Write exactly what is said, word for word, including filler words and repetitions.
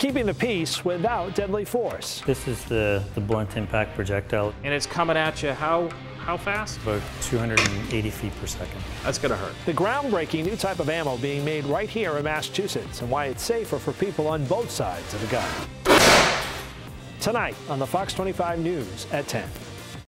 keeping the peace without deadly force. This is the, the blunt impact projectile. And it's coming at you how, how fast? About two hundred eighty feet per second. That's gonna hurt. The groundbreaking new type of ammo being made right here in Massachusetts, and why it's safer for people on both sides of the gun. Tonight on the Fox twenty-five News at ten.